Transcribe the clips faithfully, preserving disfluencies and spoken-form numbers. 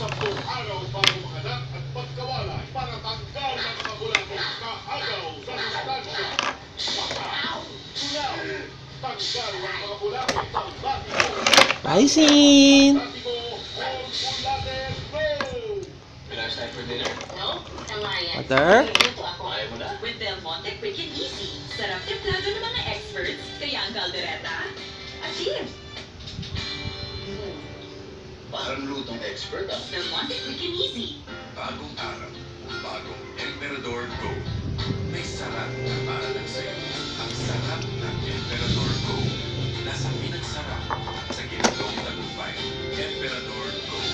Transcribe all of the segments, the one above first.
sampung araw bago makanak at pagkawala para tanggal ng magulabong kaagaw sa sustansya. Baka, tunaw, tanggal ng mga bulabong sa Latigo. Paisin! Latigo, all Bulater, go! Relax time for dinner? No, tangayan. Water? Luto ako. Ayaw mo na? With Del Monte Quick and Easy. Sarap templado ng mga experts, kaya ang kaldereta, achieve. Hmm. Parang lutong expert ah. Del Monte Quick and Easy. Bagong araw, bagong Emperador Gold. May sarap na para lang sa'yo. Ang sarap ng Emperador Gold. Nasa pinagsarap sa ginagawang tagumpay. Emperador Gold.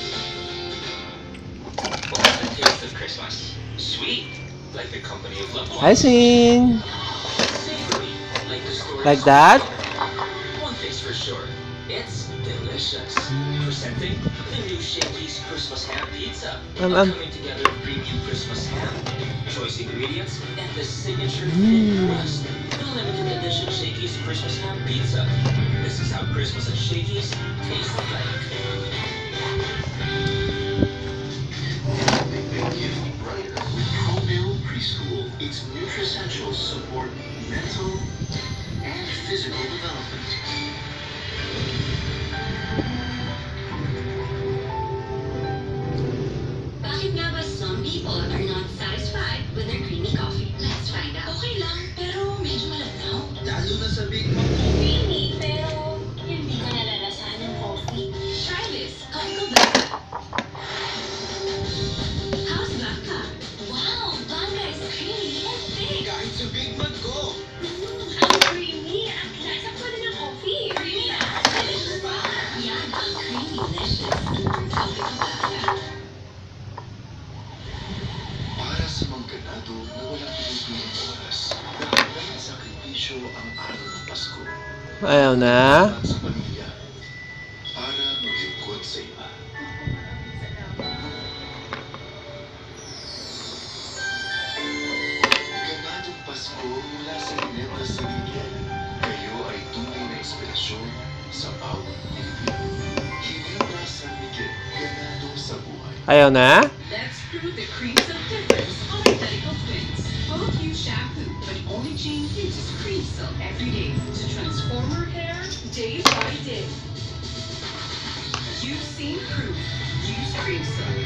What's the taste of Christmas? Sweet, like the company of loved ones. Paisin! Savory, like the story. Like that? One thing's for sure, it's delicious. Presenting the new Shakey's Christmas Ham Pizza. Um, A um. coming together of premium Christmas ham, choice ingredients, and the signature Mm. thin crust. The limited edition Shakey's Christmas Ham Pizza. This is how Christmas at Shakey's tastes like. Make their gift brighter with ProBuild Preschool. Its nutricentials support mental and physical development. Bakit nga ba some people are not satisfied with their creamy coffee? Let's find out. Okay lang, pero medyo malanaw. Lalo na sa Big Mac. Creamy, pero hindi ka nalalasahan ng coffee. Try this, Coco Blanca. How's Blanca? Wow, Blanca is creamy and thick. Kahit sa Big Mac ko. Mm, ang creamy. Ang lasa pa rin ng coffee. Creamy ah. Delicious ba? Yan ang creamy-licious. Coffee ng Blanca. Para sa mga ganado na walang pinipili oras, dahil ng sakripisyo ang araw ng Pasko. Ayaw na? Para sa pamilya, para maglingkod sa iba. Ganadong Pasko mula sa Ginebra sa Miguel. Kayo ay tunay na inspirasyon sa bawat Pilipino. Ginebra San Miguel, ganado sa buhay. Ayaw na? Let's prove the creams of difference of identical twins. Both use shampoo, but only Jean uses Cream Silk every day to transform her hair day by day. You've seen proof. Use Cream Silk.